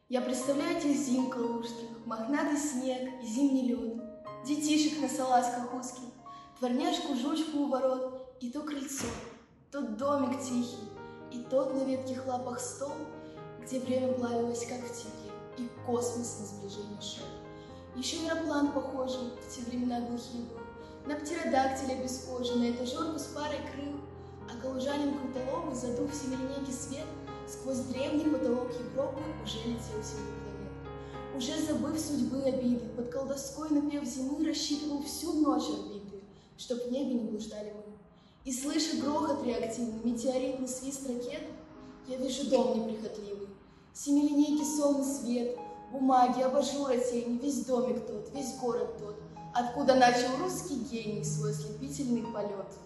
Я представляю тех зим калужских, мохнатый снег и зимний лед, детишек на салазках узких, дворняжку-жучку у ворот, и то крыльцо, тот домик тихий, и тот на ветких лапах стол, где время плавилось, как в тепле, и космос на сближение шел. Еще аэроплан похожий, в те времена глухие был, на птеродактиля без кожи, на этажерку с парой крыл, а калужанин крутолобый, задув в семилинейке свет, сквозь древний потолок Европы уже летел в силу планет. Уже забыв судьбы обиды, под колдовской напев зимы рассчитывал всю ночь орбиты, чтоб в небе не блуждали мы. И слыша грохот реактивный, метеоритный свист ракет, я вижу дом неприхотливый, семилинейки сонный свет, бумаги, абажура тени, весь домик тот, весь город тот, откуда начал русский гений свой ослепительный полет.